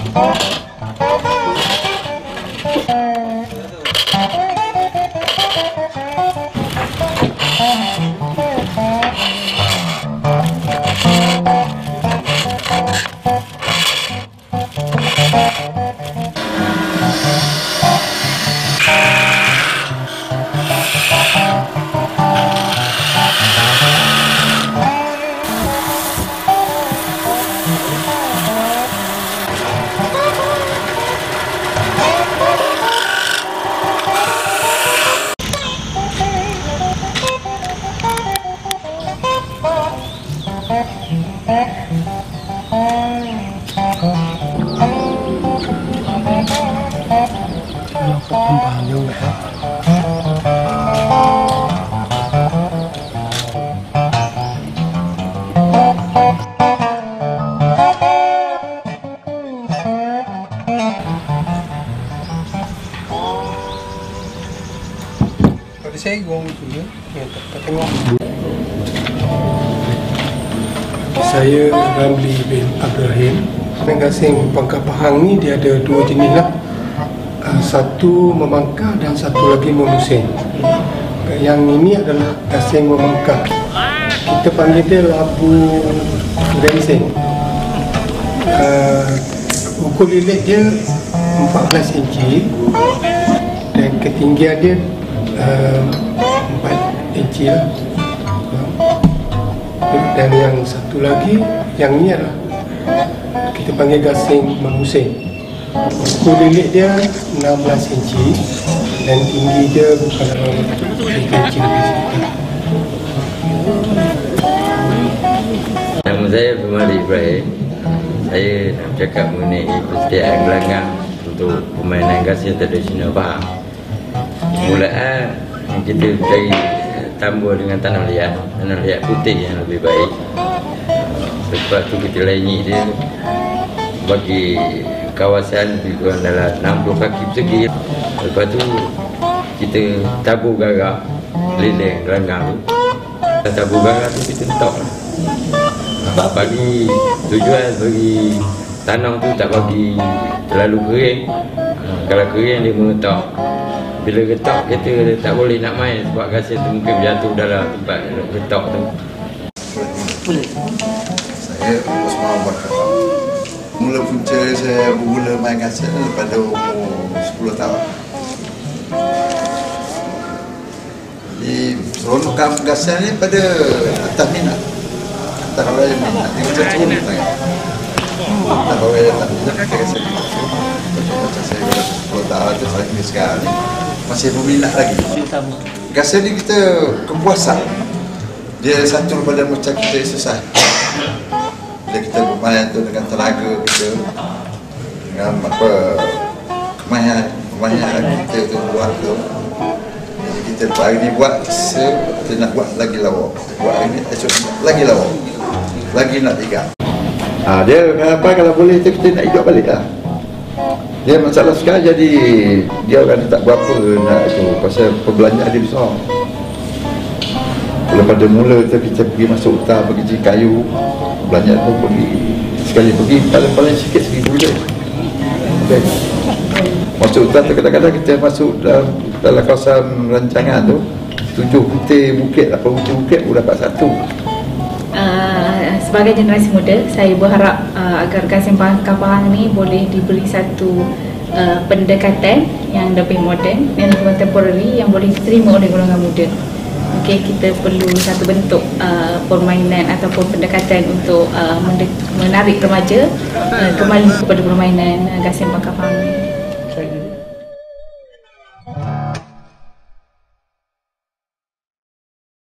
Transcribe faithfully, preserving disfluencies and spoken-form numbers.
Pada saya gong tu ya, kita tengok. Saya Ramli bin Ibrahim. Ikan gasing Pangkal Pahang ni dia ada dua jenis lah. Uh, satu memangkah dan satu lagi memusin. Yang ini adalah gasing memangkah. Kita panggil dia labu rensing. Uh, ukur lilit dia empat belas inci dan ketinggian dia uh, empat inci lah. Dan yang satu lagi, yang ni adalah kita panggil gasing memusin. Ukur lilit dia enam belas inci dan tinggi dia bukan dalam tiga inci lebih sikit. Nama saya Ramli Ibrahim. Saya nak cakap mengenai persediaan gelanggang untuk permainan gasing tradisional Pahang. Mulaan kita cari tambah dengan tanah liat, tanah liat putih yang lebih baik. Lepas tu kita laini dia bagi kawasan lebih kurang dalam enam puluh kaki persegi. Lepas tu kita tabur garak keliling gelanggang tu. Tabur garak tu kita letak lah. Sebab bagi tujuan bagi tanah tu tak bagi terlalu kering. Kalau kering dia mengetak. Bila getak kita tak boleh nak main sebab gasing tu mungkin berjatuh dalam tempat getak tu. Boleh. Saya Osman Bakar. Mula punca saya bermula main gasing pada umur sepuluh tahun. Jadi seronok gasing ni pada atas minat. Atas orang yang minat. Dia macam turun tangan. Atas orang yang tak minat kita gasing. Macam saya pada sepuluh tahun tu saya ni sekarang ni masih berminat lagi. Gasing ni kita kepuasan. Dia satu daripada macam kita exercise. Bila kita bermain tu dengan tenaga kita, dengan apa kemahiran kemahiran kita tu buat tu. Jadi kita hari ni buat, kita nak buat lagi lawak. Buat hari ni esok lagi lawak. Lagi nak tiga. Ha, dia apa kalau boleh tu kita nak hidup balik lah. Dia masalah sekarang jadi dia orang tak berapa nak tu pasal perbelanjaan dia besar. Kalau pada mula tu kita pergi masuk hutan pergi cari kayu, belanjaan tu pergi sekali pergi paling-paling sikit seribu je. Okay. Masuk hutan tu kadang-kadang kita masuk dalam, dalam kawasan rancangan tu tujuh putih bukit, lapan putih bukit pun dapat satu. Uh, sebagai generasi muda, saya berharap uh, agar gasing Pangkal Pahang ni boleh diberi satu uh, pendekatan yang lebih moden dan contemporary yang boleh diterima oleh golongan muda. Mungkin kita perlu satu bentuk uh, permainan ataupun pendekatan untuk uh, menarik remaja uh, kembali kepada permainan uh, gasing Pangkal Pahang ni.